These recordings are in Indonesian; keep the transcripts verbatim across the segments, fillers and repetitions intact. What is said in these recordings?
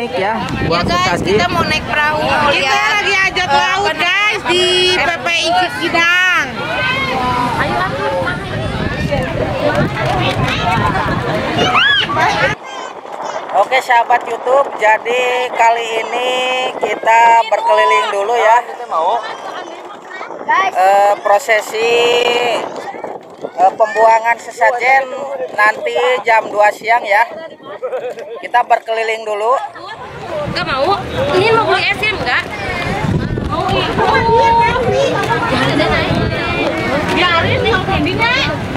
naik ya, buang ya guys, sesaji. kita mau naik perahu. Kita lagi ajak laut guys di P P I Cikidang. Oke sahabat YouTube, jadi kali ini kita berkeliling dulu ya. E, prosesi e, pembuangan sesajen nanti jam dua siang ya. Kita berkeliling dulu. Enggak mau? Ini mau beli es krim enggak? Mau. Jangan ada naik. Biarin nih endingnya.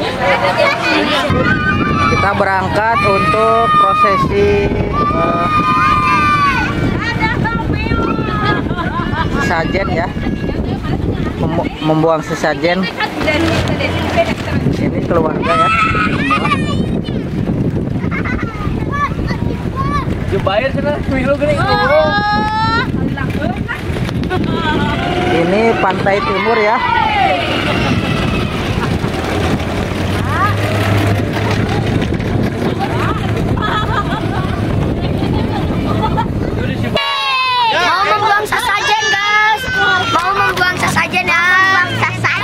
Kita berangkat untuk prosesi uh, sesajen ya, Mem membuang sesajen. Ini keluarga ya. Ini pantai timur ya. Mau membuang sesajen guys, mau membuang sesajen ya, membuang sesajen.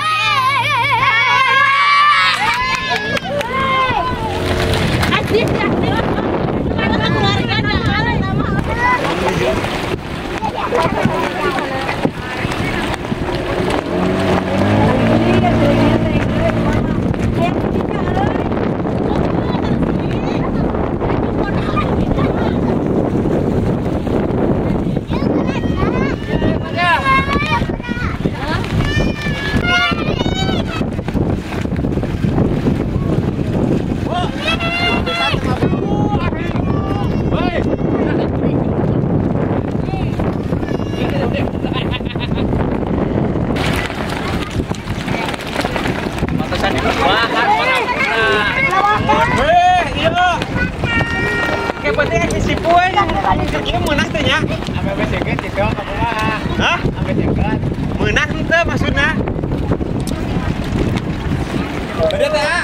Menang itu maksudnya. Beda tak?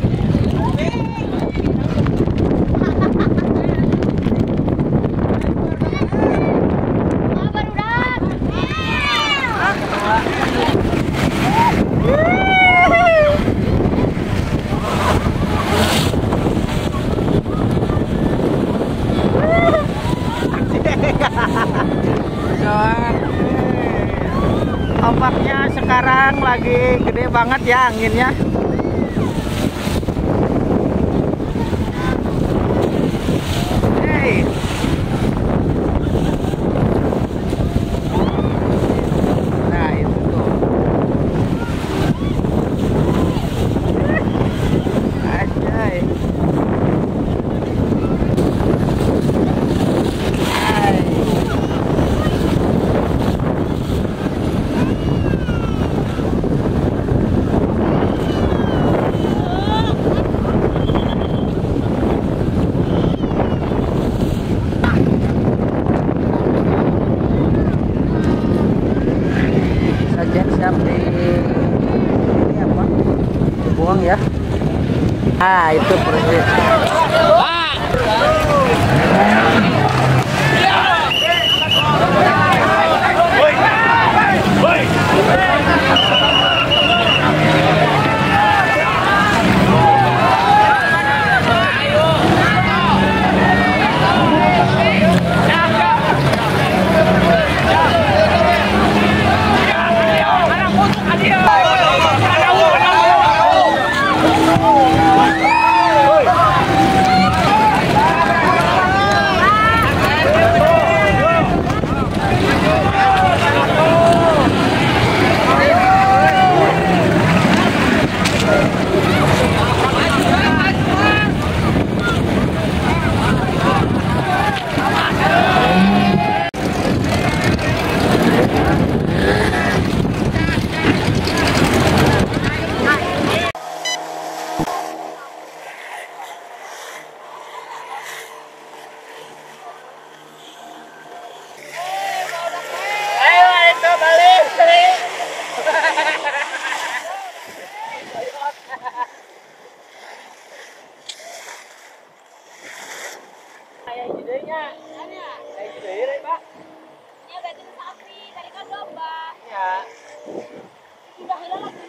Ombaknya sekarang lagi gede banget ya anginnya. Hey. Nah itu tuh. Anjay. Siap di ini apa? Buang ya. Ah, itu proses. Gedenya. Kayak gede ya, Pak. Ya, berarti sapi dari kan domba. Ya. Sudah hilang lagi.